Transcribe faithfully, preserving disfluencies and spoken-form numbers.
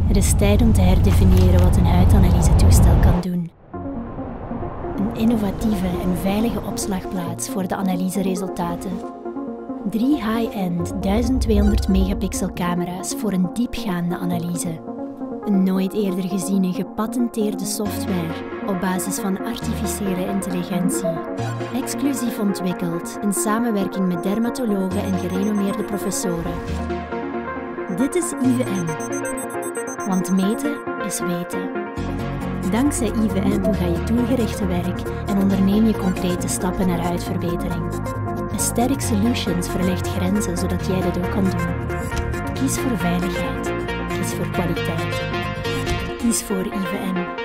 Het is tijd om te herdefiniëren wat een huidanalysetoestel kan doen. Een innovatieve en veilige opslagplaats voor de analyseresultaten. Drie high-end duizend tweehonderd megapixel camera's voor een diepgaande analyse. Een nooit eerder geziene gepatenteerde software op basis van artificiële intelligentie. Exclusief ontwikkeld in samenwerking met dermatologen en gerenommeerde professoren. Dit is I V M. Want meten is weten. Dankzij I V M ga je doelgericht te werk en onderneem je concrete stappen naar huidverbetering. Aesthetic Solutions verlegt grenzen zodat jij dit ook kan doen. Kies voor veiligheid. Kies voor kwaliteit. Kies voor I V M.